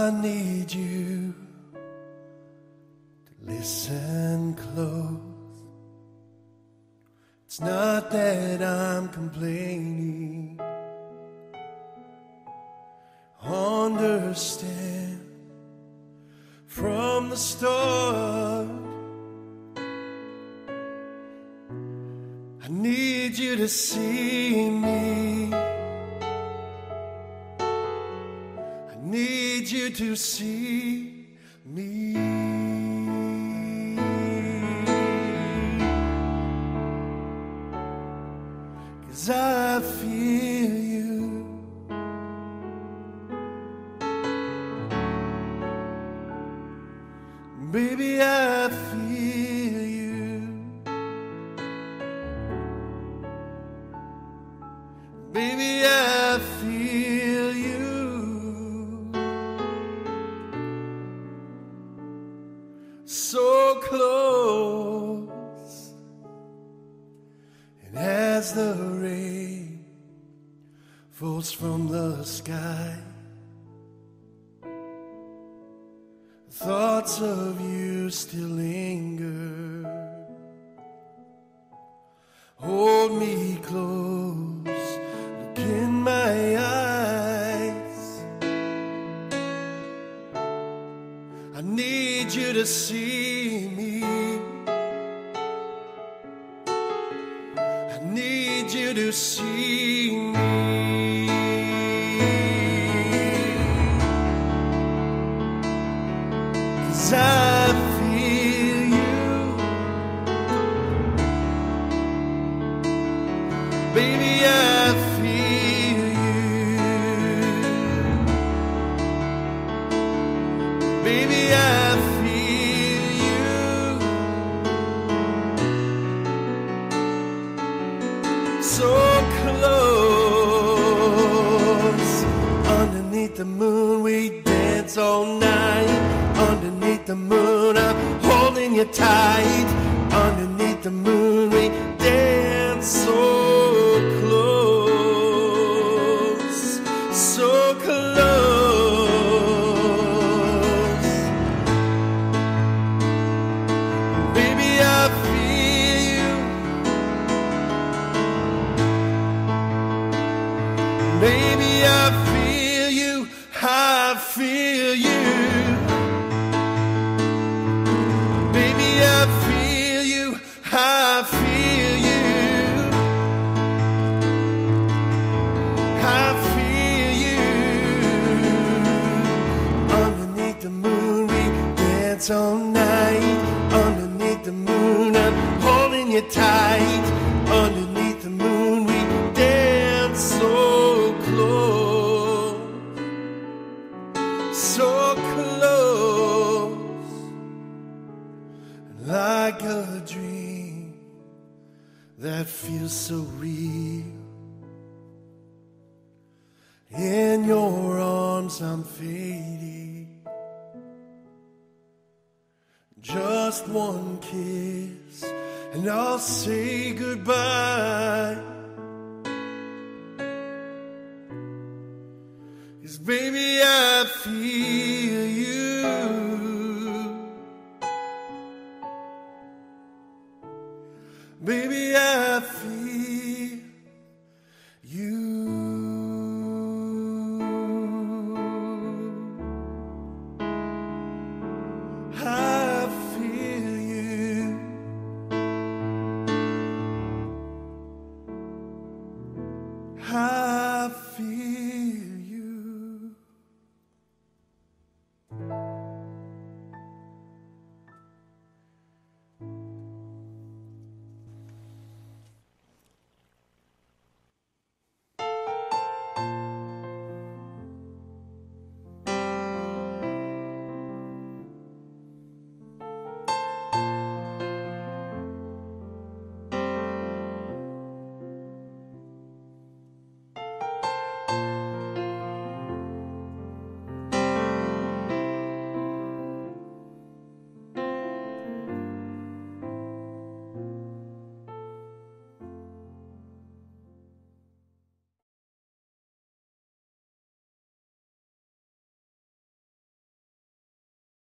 I need you to listen close. It's not that I'm complaining. Understand from the start. I need you to see me. I need you to see me. 'Cause I feel you. Baby, I feel you. Baby, I feel you. So close. And as the rain falls from the sky, thoughts of you still linger. Hold me close, look in my eyes. I need you to see me. I need you to see me. 'Cause I feel you. Baby, I feel you. Baby, I feel you. So close. Underneath the moon we dance all night. Underneath the moon I'm holding you tight. Underneath the moon we dance so close. So close. Baby, I feel you. Baby, I feel you. I feel you. Baby, I feel you. I feel you. I feel you. Underneath the moon we dance all night. Underneath the moon I'm holding you tight. Underneath the moon we dance so close. So close. Like a dream that feels so real. In your arms I'm fading. Just one kiss and I'll say goodbye. 'Cause baby, I feel